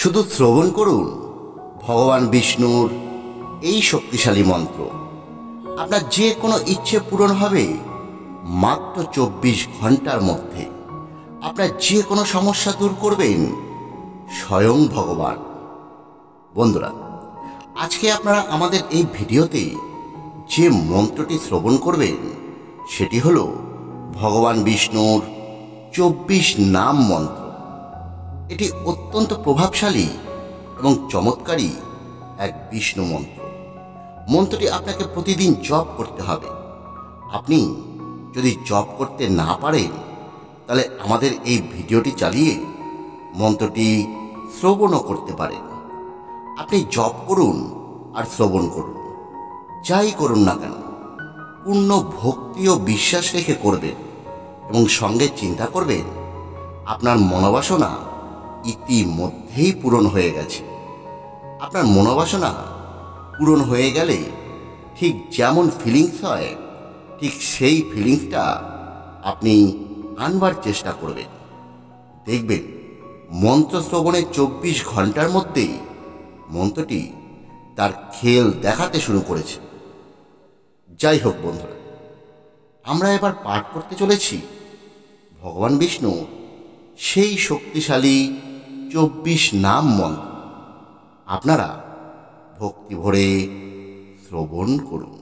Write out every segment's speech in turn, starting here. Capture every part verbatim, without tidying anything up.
শুধু শ্রবণ করুন ভগবান বিষ্ণুর এই শক্তিশালী মন্ত্র। আপনার যে কোনো ইচ্ছে পূরণ হবে মাত্র চব্বিশ ঘন্টার মধ্যে। আপনার যে কোনো সমস্যা দূর করবেন স্বয়ং ভগবান। বন্ধুরা, আজকে আপনারা আমাদের এই ভিডিওতে যে মন্ত্রটি শ্রবণ করবেন সেটি হলো ভগবান বিষ্ণুর চব্বিশ নাম মন্ত্র। এটি অত্যন্ত প্রভাবশালী এবং চমৎকারী এক বিষ্ণু মন্ত্র। মন্ত্রটি আপনাকে প্রতিদিন জপ করতে হবে। আপনি যদি জপ করতে না পারেন তাহলে আমাদের এই ভিডিওটি চালিয়ে মন্ত্রটি শ্রবণও করতে পারেন। আপনি জপ করুন আর শ্রবণ করুন, যাই করুন না কেন পূর্ণ ভক্তি ও বিশ্বাস রেখে করবেন এবং সঙ্গে চিন্তা করবেন আপনার মনোবাসনা ইতিমধ্যেই পূরণ হয়ে গেছে। আপনার মনোবাসনা পূরণ হয়ে গেলে ঠিক যেমন ফিলিংস হয় ঠিক সেই ফিলিংসটা আপনি আনবার চেষ্টা করবেন। দেখবেন মন্ত্র শ্রবণের চব্বিশ ঘন্টার মধ্যেই মন্ত্রটি তার খেল দেখাতে শুরু করেছে। যাই হোক বন্ধুরা, আমরা এবার পাঠ করতে চলেছি ভগবান বিষ্ণু সেই শক্তিশালী চব্বিশ নাম মন্ত্র। আপনারা ভক্তি ভরে শ্রবণ করুন।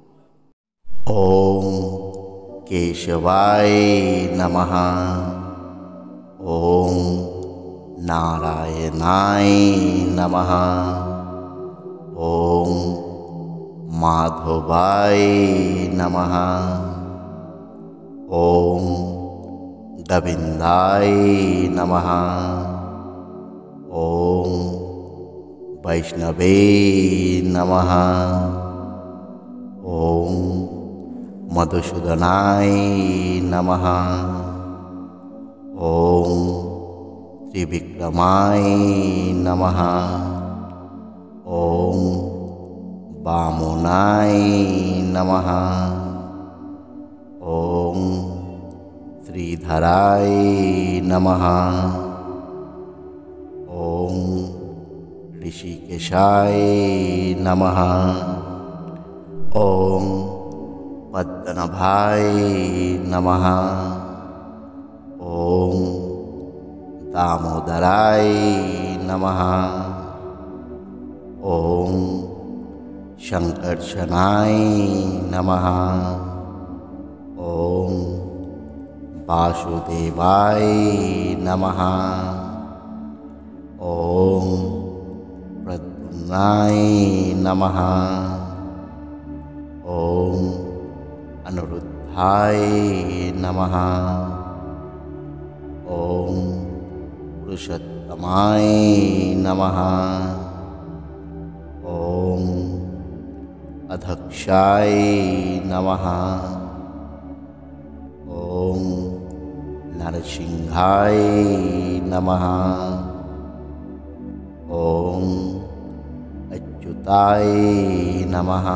ওম কেশবায় নমঃ। ওম নারায়ণায় নমঃ। ওম মাধবায় নমঃ। ওম গোবিন্দায় নমঃ। ওম বৈষ্ণবে নমঃ। ওম মধুসূদনায় নমঃ। ওম ত্রিবিক্রমায় নমঃ। ওম বামনায় নমঃ। ওম শ্রীধরায় নমঃ। ওম ঋষিকেশায় নমঃ। ওম পদ্মনাভায় নমঃ। ওম দামোদরায় নমঃ। ওম শঙ্কর্ষণায় নমঃ। ওম বাসুদেবায় নমঃ। ওম প্রদ্যুম্নায় নমঃ। ওম অনিরুদ্ধায় নমঃ। ওম পুরুষোত্তমায় নমঃ। ওম অধক্ষায় নমঃ। ওম নরসিংহায় নমঃ। ওম অচ্যুতায় নমঃ।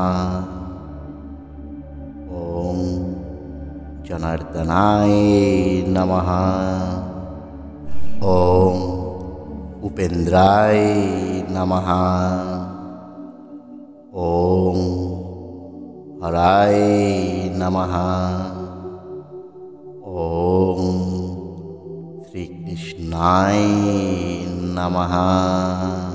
ওম জনার্দনায় নমঃ। ওম উপেন্দ্রায় নমঃ। ওম হরায় নমঃ। ওম শ্রীকৃষ্ণায় নমঃ।